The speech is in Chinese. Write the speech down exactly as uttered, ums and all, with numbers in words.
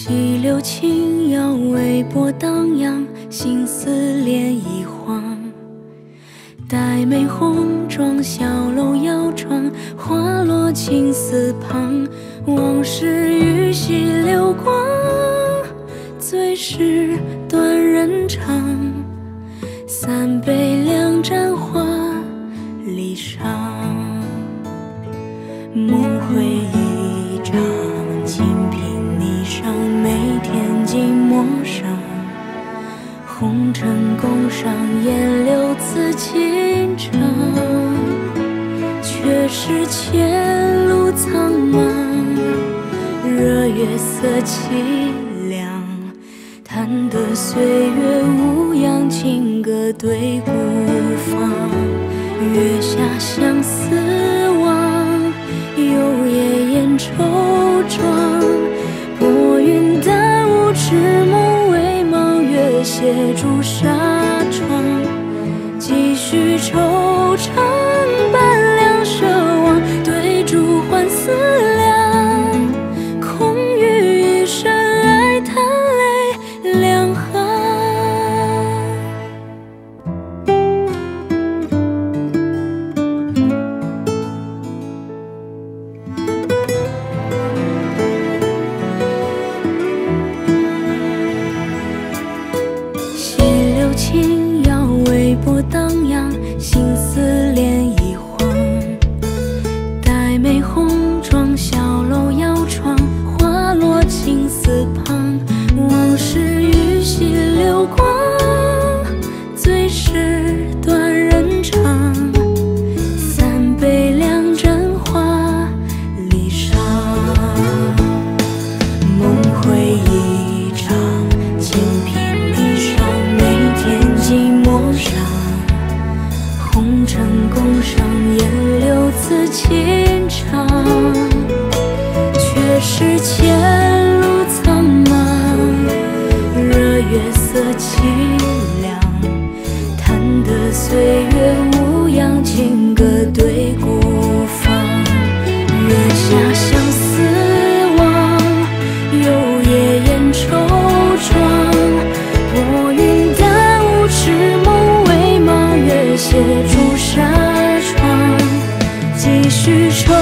溪流轻摇，微波荡漾，心思涟漪晃。黛眉红妆，小楼摇窗，花落青丝旁。往事于溪流光，最是短人长。三杯两盏花离殇，梦回一场，清贫霓裳，每天寂寞伤。红尘共赏，烟柳自轻唱，却是前路苍茫，热月色凄凉。弹得岁月无恙，情歌对孤芳。月下相思望，有夜烟愁妆。拨云淡雾，痴梦微茫，月斜朱纱窗。几许惆怅，半两奢望，对烛换思量。空余一生，哀叹泪两行。溪流轻摇，微波荡漾，心思涟漪晃。黛眉红妆，小楼摇窗，花落青丝旁。往事于溪流光，最是短人长。三杯两盏花离殇，梦回一场，清贫霓裳，每天寂寞伤。红尘共赏，烟柳自轻唱，却是前路苍茫，热月色凄凉。弹得岁月无恙，情歌对孤芳。月下相思望，有夜烟愁妆。拨云淡雾，痴梦微茫，月斜朱纱窗。几许愁